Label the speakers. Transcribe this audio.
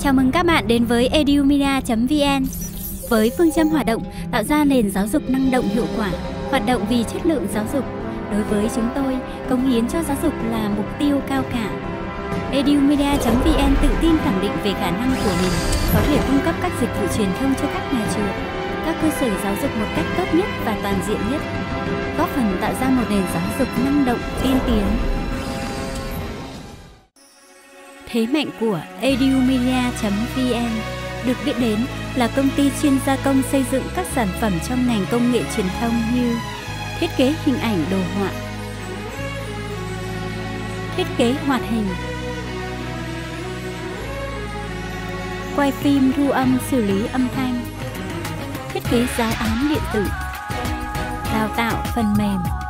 Speaker 1: Chào mừng các bạn đến với edumedia.vn. Với phương châm hoạt động tạo ra nền giáo dục năng động hiệu quả, hoạt động vì chất lượng giáo dục. Đối với chúng tôi, cống hiến cho giáo dục là mục tiêu cao cả. edumedia.vn tự tin khẳng định về khả năng của mình, có thể cung cấp các dịch vụ truyền thông cho các nhà trường, các cơ sở giáo dục một cách tốt nhất và toàn diện nhất, góp phần tạo ra một nền giáo dục năng động, tiên tiến. Thế mạnh của edumedia.vn được biết đến là công ty chuyên gia công xây dựng các sản phẩm trong ngành công nghệ truyền thông như thiết kế hình ảnh đồ họa, thiết kế hoạt hình, quay phim thu âm xử lý âm thanh, thiết kế giáo án điện tử, đào tạo phần mềm,